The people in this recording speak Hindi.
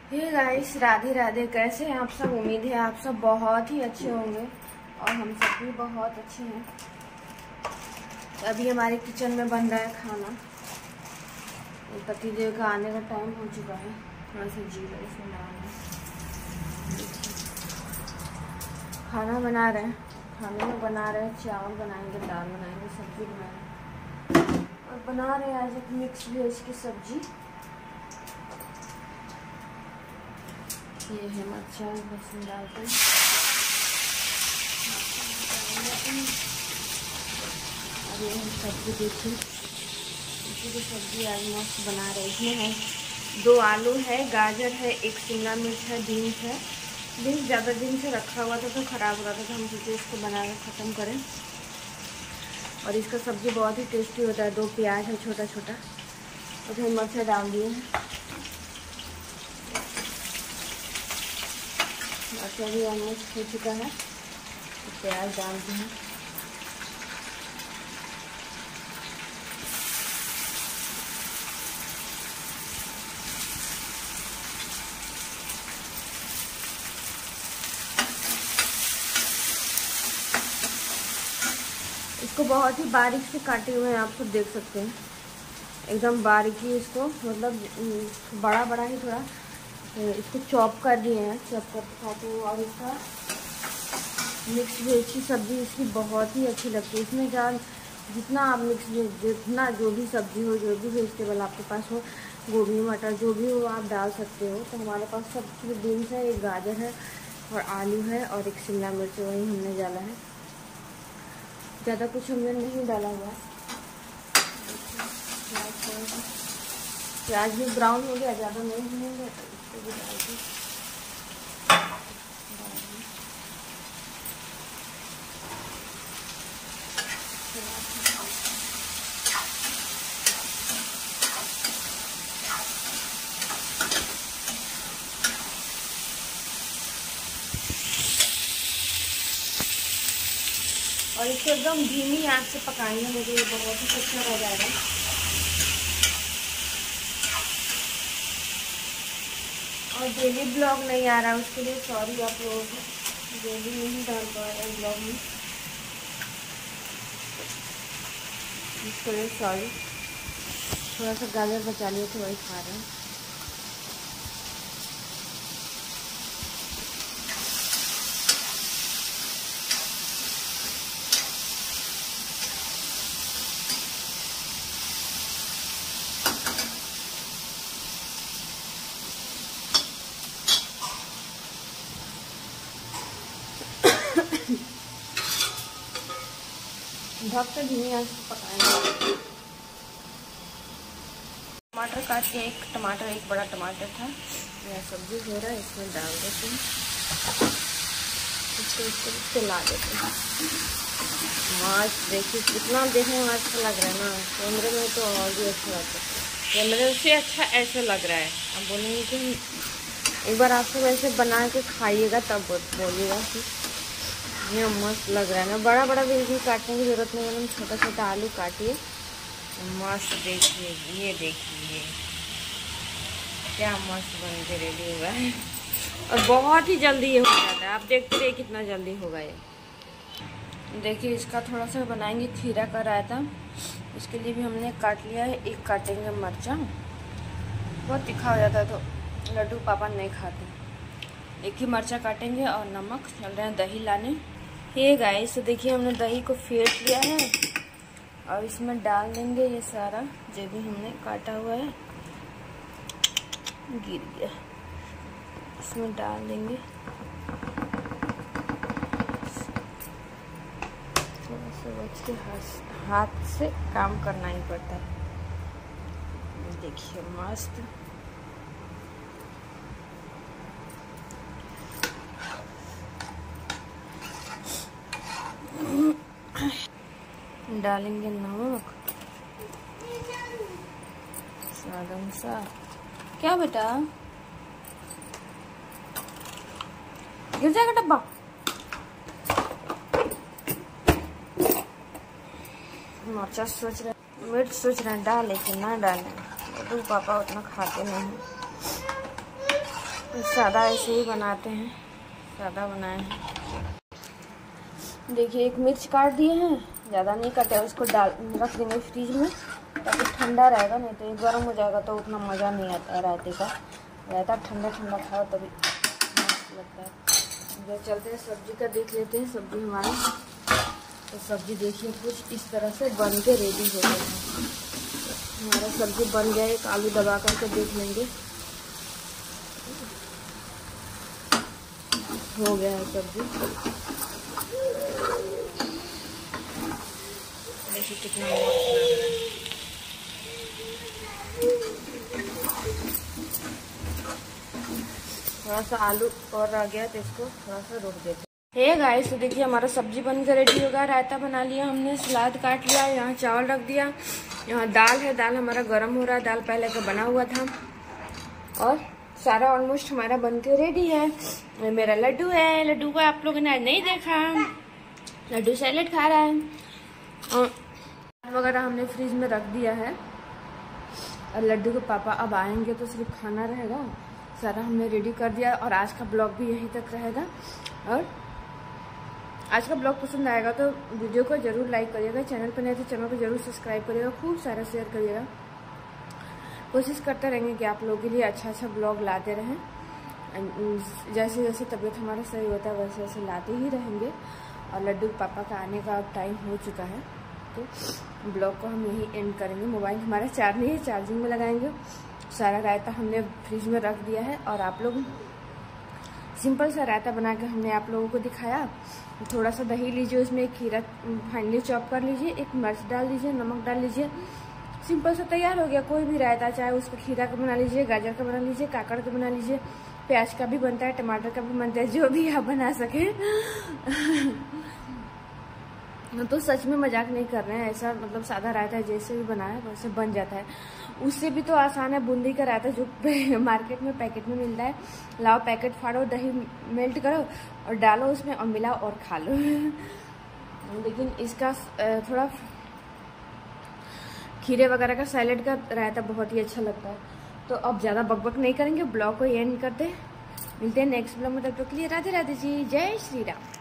Hey guys, Radhe Radhe. कैसे हैं आप सब? उम्मीद है आप सब बहुत ही अच्छे होंगे और हम सब भी बहुत अच्छे हैं। अभी हमारे किचन में बन रहा है खाना। पतिदेव का आने का टाइम हो चुका है। थोड़ा सा जीरा इसमें डालना। खाना बना रहे हैं। खाने में बना रहे हैं, चावल बनाएंगे, दाल बनाएंगे, सब्जी बनाएंगे और बना रहे हैं आज एक मिक्स वेज की सब्जी। ये है मर्चा, लहसुन डालते हैं। और ये है सब्जी। देखिए इसी सब्जी आज मस्त बना रहे हैं। इसमें है 2 आलू है, गाजर है, 1 शिमला मिर्च है, बीन्स है। बीन्स ज़्यादा दिन से रखा हुआ था तो ख़राब हो रहा था, तो हम सोचे इसको बना कर ख़त्म करें। और इसका सब्ज़ी बहुत ही टेस्टी होता है। 2 प्याज है छोटा छोटा, और फिर मिर्चा डाल दिए हैं। मर्चा भी ऑलमोस्ट हो चुका है, तो प्याज डालते हैं। इसको बहुत ही बारीक से काटे हुए हैं, आप सब देख सकते हैं। एकदम बारीकी इसको, मतलब बड़ा बड़ा ही थोड़ा इसको चॉप कर दिए हैं, चॉप कर खाते हैं। और इसका मिक्स वेज की सब्ज़ी इसकी बहुत ही अच्छी लगती है। इसमें जितना आप मिक्स वेज, जितना जो भी सब्ज़ी हो, जो भी वेजिटेबल आपके पास हो, गोभी मटर जो भी हो आप डाल सकते हो। तो हमारे पास सब बीन्स है, 1 गाजर है और आलू है और 1 शिमला मिर्च वही हमने डाला है। ज़्यादा कुछ हमने नहीं डाला हुआ। प्याज भी ब्राउन हो गया, ज़्यादा नहीं भूनेंगे तो इसको भी डाल दी। और इसको एकदम धीमी आंच से पकाएंगे, मुझे ये बहुत ही अच्छा रह जाएगा। और डेली ब्लॉग नहीं आ रहा, उसके लिए सॉरी आप लोगों को। डेली नहीं डाल पा रहे हैं ब्लॉग में, इसके लिए सॉरी। थोड़ा सा गाजर बचा लिया तो वही खा रहे हैं। ढक के धीमी आंच पे पकाएंगे। टमाटर काट के, एक बड़ा टमाटर था। यह सब्जी हो रहा है, इसमें डाल देते हैं। इसको चला देते हैं। मस्त देखिए, कितना देखने में अच्छा लग रहा है ना। कैमरे में तो और भी अच्छा लगता है, कैमरे से अच्छा ऐसे लग रहा है। अब बोलेंगे कि एक बार आप सब ऐसे बना के खाइएगा तब बोलिएगा कि ये मस्त लग रहा है ना। बड़ा बड़ा भी काटने की ज़रूरत नहीं है, एकदम छोटा छोटा आलू काटिए। मस्त देखिए, ये देखिए क्या मस्त बन के रेडी हुआ है। और बहुत ही जल्दी ये हो जाता है। आप देखते रहिए कितना जल्दी होगा ये। देखिए इसका थोड़ा सा बनाएंगे खीरा का रायता। इसके लिए भी हमने काट लिया है। 1 काटेंगे मरचा, बहुत तीखा हो जाता है तो लड्डू पापा नहीं खाते। 1 ही मरचा काटेंगे और नमक। चल रहे हैं दही लाने। हे गाइस, तो देखिए हमने दही को फेंट लिया है और इसमें डाल देंगे ये सारा जो भी हमने काटा हुआ है। गिर गया, इसमें डाल देंगे। थोड़ा सा बच के हाथ से काम करना ही पड़ता है। देखिए मस्त डालेंगे नमक स्वाद अनुसार। क्या बेटा, गिर जाएगा डब्बा। मर्चा सोच रहे, मिर्च सोच रहे हैं डाले कि ना डालें। तो पापा उतना खाते नहीं। सादा ऐसे ही बनाते हैं, सादा बनाए हैं। देखिए एक मिर्च काट दिए हैं, ज़्यादा नहीं काटे, उसको डाल रख देंगे फ्रिज में ताकि ठंडा रहेगा, नहीं तो एक गर्म हो जाएगा तो उतना मज़ा नहीं आता रायते का। रायता ठंडा ठंडा खाओ तभी मस्त लगता है। जो चलते हैं सब्जी का देख लेते हैं। सब्जी हमारी तो सब्जी देखिए कुछ इस तरह से बन के रेडी हो गई है। हमारा सब्जी बन गया, एक आलू दबा करके देख लेंगे, हो गया है सब्जी। देखिए कितना मस्त लग रहा है। थोड़ा सा आलू और रह गया तो इसको थोड़ा सा रोक देते हैं। हे गाइस, तो देखिए हमारा सब्जी बनकर रेडी होगा। रायता बना लिया हमने, सलाद काट लिया, यहाँ चावल रख दिया, यहाँ दाल है, दाल हमारा गर्म हो रहा है, दाल पहले का बना हुआ था। और सारा ऑलमोस्ट हमारा बनकर रेडी है। ये मेरा लड्डू है, लड्डू को आप लोगों ने आज नहीं देखा, लड्डू सैलेड खा रहा है। और वगैरह हमने फ्रिज में रख दिया है। और लड्डू के पापा अब आएंगे तो सिर्फ खाना रहेगा। सारा हमने रेडी कर दिया और आज का ब्लॉग भी यहीं तक रहेगा। और आज का ब्लॉग पसंद आएगा तो वीडियो को जरूर लाइक करिएगा, चैनल पर नहीं तो चैनल को जरूर सब्सक्राइब करिएगा, खूब सारा शेयर करिएगा। कोशिश करते रहेंगे कि आप लोगों के लिए अच्छा अच्छा ब्लॉग लाते रहें। जैसे जैसे तबीयत हमारा सही होता है वैसे वैसे लाते ही रहेंगे। और लड्डू पापा का आने का अब टाइम हो चुका है तो ब्लॉग को हम यही एंड करेंगे। मोबाइल हमारा चार्ज नहीं है, चार्जिंग में लगाएंगे। सारा रायता हमने फ्रिज में रख दिया है और आप लोग सिंपल सा रायता बना के हमने आप लोगों को दिखाया। थोड़ा सा दही लीजिए, उसमें एक खीरा फाइनली चॉप कर लीजिए, एक मिर्च डाल दीजिए, नमक डाल लीजिए, सिंपल सा तैयार हो गया। कोई भी रायता, चाहे उसका खीरा का बना लीजिए, गाजर का बना लीजिए, काकड़ का बना लीजिए, प्याज का भी बनता है, टमाटर का भी बनता है, जो भी आप बना सके। तो सच में मजाक नहीं कर रहे हैं, ऐसा मतलब सादा रायता है जैसे भी बनाया वैसे बन जाता है। उससे भी तो आसान है बूंदी का रायता जो मार्केट में पैकेट में मिलता है। लाओ पैकेट फाड़ो, दही मेल्ट करो और डालो उसमें और मिलाओ और खा लो। लेकिन इसका थोड़ा खीरे वगैरह का सैलेड का रायता बहुत ही अच्छा लगता है। तो अब ज़्यादा बकबक नहीं करेंगे, ब्लॉग को एंड करते, मिलते हैं नेक्स्ट ब्लॉग में। तब तक के लिए राधे राधे जी, जय श्री राम।